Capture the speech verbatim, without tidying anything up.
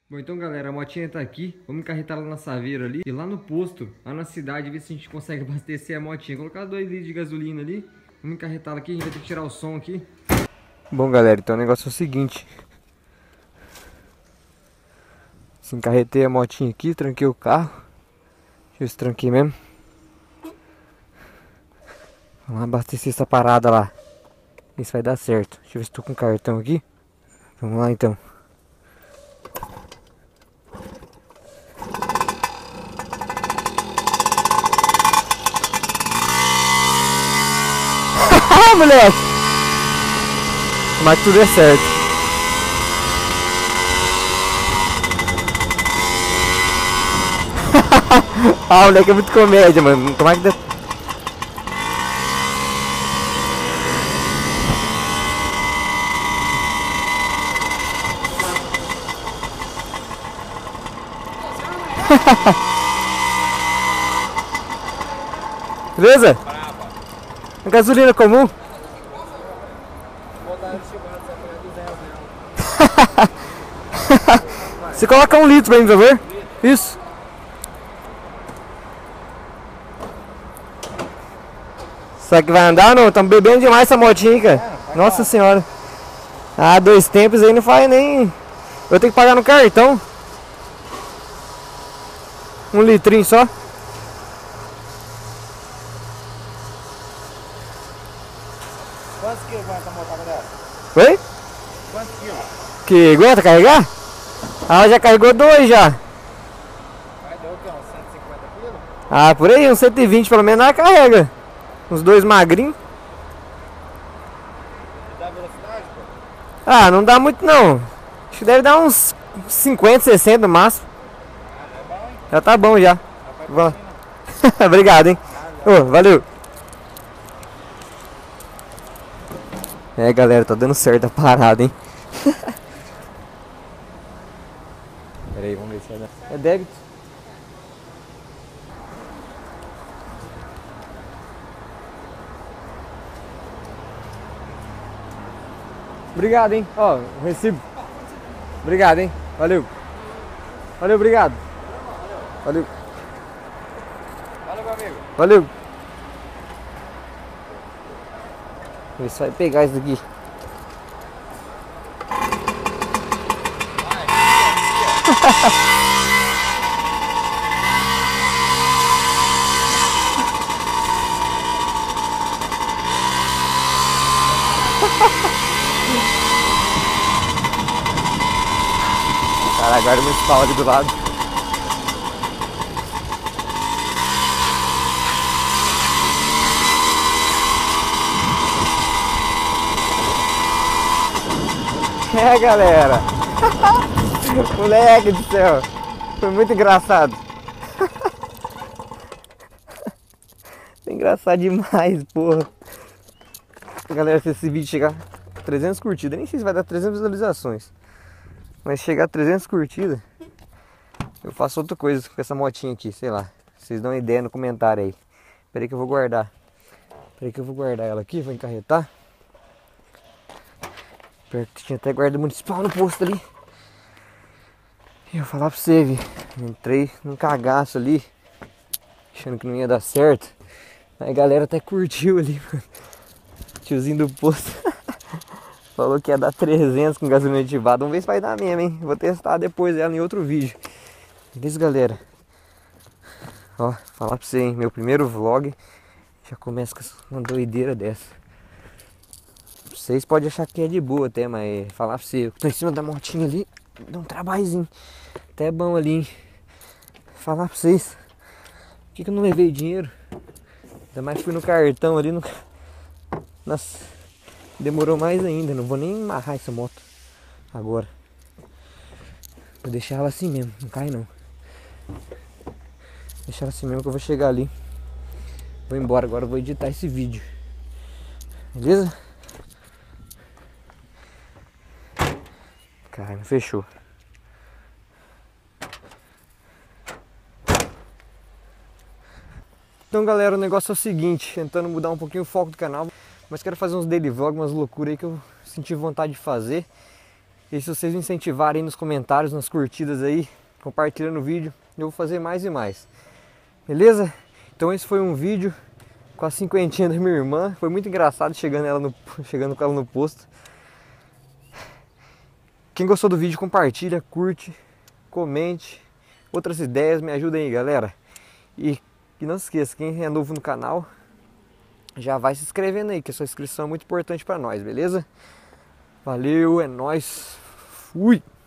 Bom, então galera, a motinha tá aqui, vamos encarretar ela na Saveiro ali e lá no posto, lá na cidade, ver se a gente consegue abastecer a motinha. Colocar dois litros de gasolina ali, vamos encarretá-la aqui, a gente vai ter que tirar o som aqui. Bom galera, então o negócio é o seguinte. Se encarretei a motinha aqui, tranquei o carro. Deixa eu ver se tranquei mesmo. Vamos abastecer essa parada lá. Isso vai dar certo. Deixa eu ver se tô com cartão aqui. Vamos lá então. Ah, moleque! Tomara que tudo dê certo. Ah, moleque é muito comédia, mano. Tomara que dê... Beleza? A gasolina comum? Você coloca um litro pra mim, por favor? Isso. Será que vai andar ou não? Estamos bebendo demais essa motinha, cara. Nossa senhora. Ah, dois tempos aí não faz nem... Eu tenho que pagar no cartão. Um litrinho só. Quantos quilos aguenta a motada dessa? Oi? Quantos quilos? Que aguenta carregar? Ah, ela já carregou dois já. Vai, deu o quê? Uns cento e cinquenta quilos? Ah, por aí, uns cento e vinte pelo menos ela carrega. Uns dois magrinhos. Dá velocidade, pô? Ah, não dá muito não. Acho que deve dar uns cinquenta, sessenta no máximo. Ah, é bom, hein? Já tá bom já. Vai Va- Obrigado, hein. Ô, valeu. É, galera, tá dando certo a parada, hein. Pera aí, vamos ver se vai dar. É débito. Obrigado, hein. Ó, o recibo. Obrigado, hein. Valeu. Valeu, obrigado. Valeu. Valeu, meu amigo. Valeu. Isso vai pegar isso daqui. Cara, a guarda municipal ali do lado. É, galera. Moleque do céu. Foi muito engraçado. Engraçado demais, porra. Galera, se esse vídeo chegar a trezentas curtidas, nem sei se vai dar trezentas visualizações, mas chegar a trezentas curtidas, eu faço outra coisa com essa motinha aqui, sei lá. Vocês dão uma ideia no comentário aí. Peraí que eu vou guardar. Peraí que eu vou guardar ela aqui, vou encarretar. Perto que tinha até guarda municipal no posto ali. E eu vou falar pra você, vi. Entrei num cagaço ali, achando que não ia dar certo. Aí a galera até curtiu ali, mano. Tiozinho do posto falou que ia dar trezentos com gasolina ativada. Vamos ver se vai dar mesmo, hein. Vou testar depois ela em outro vídeo. Beleza, galera? Ó, falar pra você, hein. Meu primeiro vlog já começa com uma doideira dessa. Vocês podem achar que é de boa até, mas falar pra você, eu tô em cima da motinha ali, dá um trabalhozinho. Até bom ali, hein. Falar pra vocês, por que que eu não levei dinheiro? Ainda mais fui no cartão ali, no... Nossa, demorou mais ainda, não vou nem amarrar essa moto agora. Vou deixar ela assim mesmo, não cai não. Deixar ela assim mesmo que eu vou chegar ali. Vou embora agora, vou editar esse vídeo. Beleza? Cara, não fechou. Então galera, o negócio é o seguinte, tentando mudar um pouquinho o foco do canal, mas quero fazer uns daily vlog, umas loucuras aí que eu senti vontade de fazer. E se vocês me incentivarem nos comentários, nas curtidas aí, compartilhando o vídeo, eu vou fazer mais e mais. Beleza? Então esse foi um vídeo com a cinquentinha da minha irmã. Foi muito engraçado chegando, ela no, chegando com ela no posto. Quem gostou do vídeo, compartilha, curte, comente. Outras ideias, me ajudem aí, galera. E, e não se esqueça, quem é novo no canal, já vai se inscrevendo aí, que a sua inscrição é muito importante para nós, beleza? Valeu, é nóis. Fui!